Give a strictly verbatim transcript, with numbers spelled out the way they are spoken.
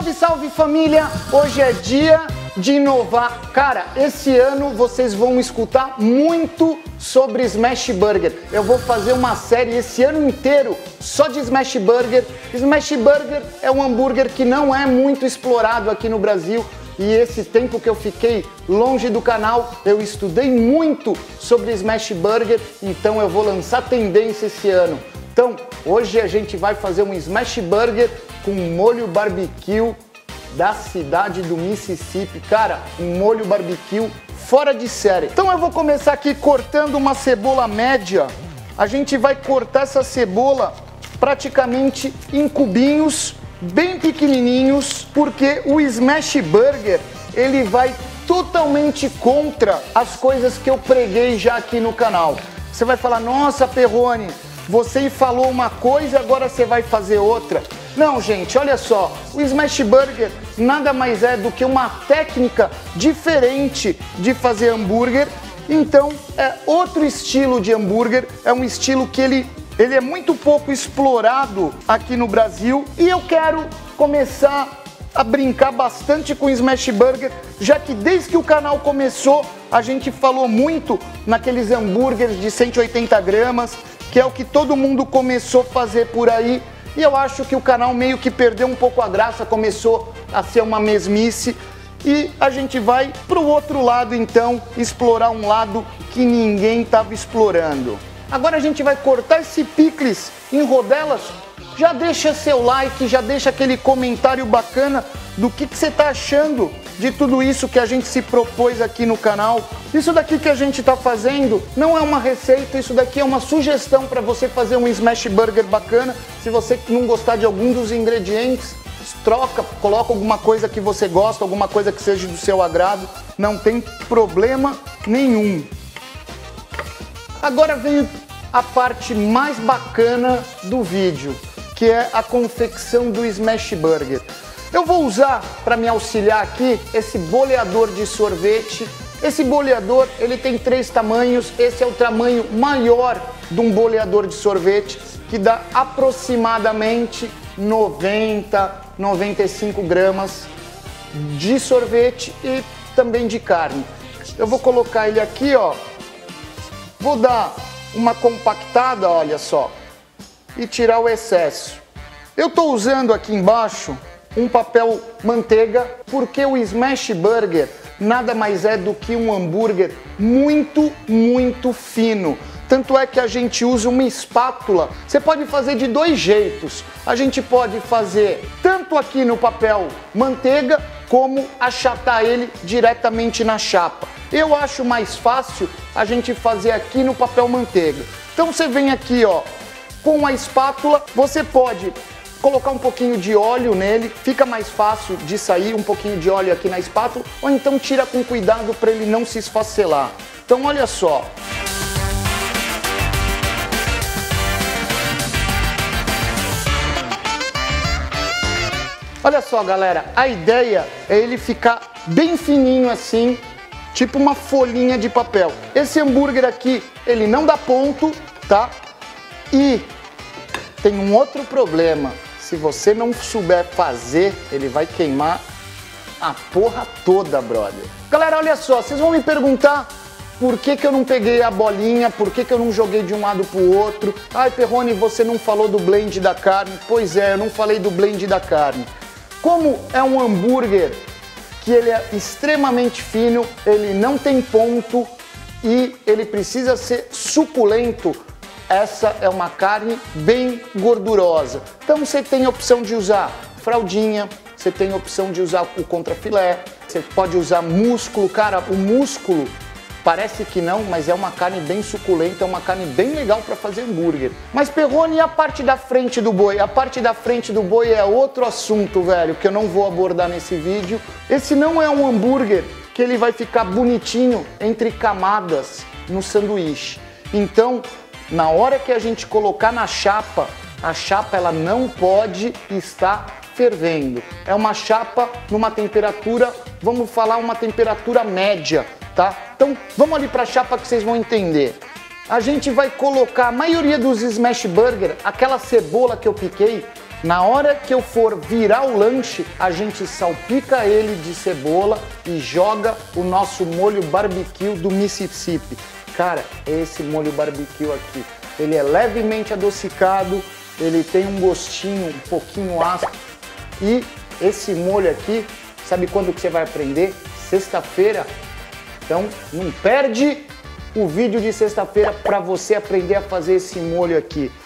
Salve, salve família! Hoje é dia de inovar. Cara, esse ano vocês vão escutar muito sobre Smash Burger. Eu vou fazer uma série esse ano inteiro só de Smash Burger. Smash Burger é um hambúrguer que não é muito explorado aqui no Brasil. E esse tempo que eu fiquei longe do canal, eu estudei muito sobre Smash Burger, então eu vou lançar tendência esse ano. Então, hoje a gente vai fazer um Smash Burger com molho barbecue da cidade do Mississippi. Cara, um molho barbecue fora de série. Então eu vou começar aqui cortando uma cebola média. A gente vai cortar essa cebola praticamente em cubinhos, bem pequenininhos, porque o Smash Burger, ele vai totalmente contra as coisas que eu preguei já aqui no canal. Você vai falar, nossa Perrone, você falou uma coisa e agora você vai fazer outra. Não, gente, olha só, o Smash Burger nada mais é do que uma técnica diferente de fazer hambúrguer. Então, é outro estilo de hambúrguer, é um estilo que ele, ele é muito pouco explorado aqui no Brasil. E eu quero começar a brincar bastante com o Smash Burger, já que desde que o canal começou, a gente falou muito naqueles hambúrgueres de cento e oitenta gramas, que é o que todo mundo começou a fazer por aí. E eu acho que o canal meio que perdeu um pouco a graça, começou a ser uma mesmice. E a gente vai para o outro lado então, explorar um lado que ninguém estava explorando. Agora a gente vai cortar esse picles em rodelas. Já deixa seu like, já deixa aquele comentário bacana do que, que você está achando de tudo isso que a gente se propôs aqui no canal. Isso daqui que a gente está fazendo não é uma receita, isso daqui é uma sugestão para você fazer um Smash Burger bacana. Se você não gostar de algum dos ingredientes, troca, coloca alguma coisa que você gosta, alguma coisa que seja do seu agrado, não tem problema nenhum. Agora vem a parte mais bacana do vídeo, que é a confecção do Smash Burger. Eu vou usar, para me auxiliar aqui, esse boleador de sorvete. Esse boleador, ele tem três tamanhos. Esse é o tamanho maior de um boleador de sorvete, que dá aproximadamente noventa, noventa e cinco gramas de sorvete e também de carne. Eu vou colocar ele aqui, ó. Vou dar uma compactada, olha só, e tirar o excesso. Eu estou usando aqui embaixo um papel manteiga, porque o Smash Burger nada mais é do que um hambúrguer muito, muito fino. Tanto é que a gente usa uma espátula. Você pode fazer de dois jeitos. A gente pode fazer tanto aqui no papel manteiga, como achatar ele diretamente na chapa. Eu acho mais fácil a gente fazer aqui no papel manteiga. Então você vem aqui, ó, com a espátula, você pode colocar um pouquinho de óleo nele, fica mais fácil de sair um pouquinho de óleo aqui na espátula, ou então tira com cuidado para ele não se esfacelar. Então olha só. Olha só, galera, a ideia é ele ficar bem fininho assim, tipo uma folhinha de papel. Esse hambúrguer aqui, ele não dá ponto, tá? E tem um outro problema. Se você não souber fazer, ele vai queimar a porra toda, brother. Galera, olha só, vocês vão me perguntar por que que eu não peguei a bolinha, por que que eu não joguei de um lado pro outro. Ai, Perrone, você não falou do blend da carne. Pois é, eu não falei do blend da carne. Como é um hambúrguer que ele é extremamente fino, ele não tem ponto e ele precisa ser suculento, essa é uma carne bem gordurosa. Então você tem a opção de usar fraldinha, você tem a opção de usar o contrafilé, você pode usar músculo. Cara, o músculo parece que não, mas é uma carne bem suculenta, é uma carne bem legal para fazer hambúrguer. Mas Perrone, e a parte da frente do boi? A parte da frente do boi é outro assunto, velho, que eu não vou abordar nesse vídeo. Esse não é um hambúrguer que ele vai ficar bonitinho entre camadas no sanduíche. Então, na hora que a gente colocar na chapa, a chapa ela não pode estar fervendo. É uma chapa numa temperatura, vamos falar uma temperatura média, tá? Então, vamos ali para a chapa que vocês vão entender. A gente vai colocar, a maioria dos Smash Burger, aquela cebola que eu piquei, Na hora que eu for virar o lanche, a gente salpica ele de cebola e joga o nosso molho barbecue do Mississippi. Cara, é esse molho barbecue aqui. Ele é levemente adocicado, ele tem um gostinho um pouquinho ácido. E esse molho aqui, sabe quando que você vai aprender? Sexta-feira. Então, não perde o vídeo de sexta-feira para você aprender a fazer esse molho aqui.